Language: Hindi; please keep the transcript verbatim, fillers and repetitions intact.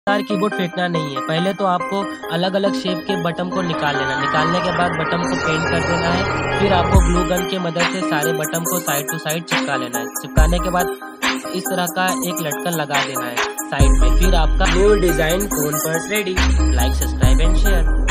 तार कीबोर्ड फेंकना नहीं है। पहले तो आपको अलग अलग शेप के बटन को निकाल लेना। निकालने के बाद बटन को पेंट कर देना है। फिर आपको ग्लू गन की मदद से सारे बटन को साइड टू साइड चिपका लेना है। चिपकाने के बाद इस तरह का एक लटकन लगा देना है साइड में। फिर आपका न्यू डिजाइन फोन पर ready. Like, subscribe and share.